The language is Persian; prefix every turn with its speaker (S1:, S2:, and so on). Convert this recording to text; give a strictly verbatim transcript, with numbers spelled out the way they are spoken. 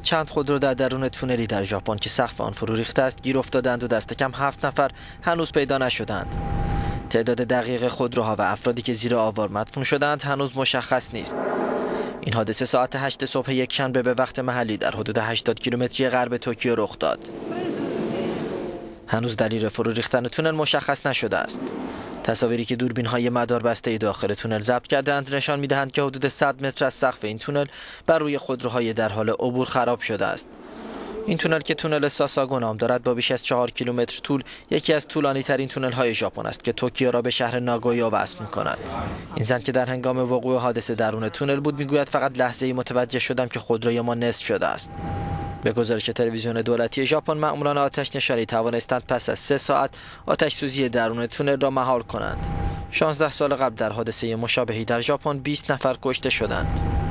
S1: چند خودرو در درون تونلی در ژاپن که سقف آن فرو ریخته است گیر افتادند و دست کم هفت نفر هنوز پیدا نشدند. تعداد دقیق خودروها و افرادی که زیر آوار مدفون شدند هنوز مشخص نیست. این حادثه ساعت هشت صبح یک شنبه به وقت محلی در حدود هشتاد کیلومتری غرب توکیو رخ داد. هنوز دلیل فرو ریختن تونل مشخص نشده است. تصاویری که دوربین‌های مداربسته داخل تونل ضبط کردند نشان می‌دهند که حدود صد متر از سقف این تونل بر روی خودروهای در حال عبور خراب شده است. این تونل که تونل ساساگو نام دارد با بیش از چهار کیلومتر طول یکی از طولانی‌ترین تونل‌های ژاپن است که توکیو را به شهر ناگویا وصل می‌کند. این زن که در هنگام وقوع حادثه درون تونل بود می‌گوید فقط لحظه‌ای متوجه شدم که خودروی ما نصف شده است. به گزارش تلویزیون دولتی ژاپن، مأموران آتش نشانی توانستند پس از سه ساعت آتش سوزی درون تونل را مهار کنند. شانزده سال قبل در حادثه مشابهی در ژاپن بیست نفر کشته شدند.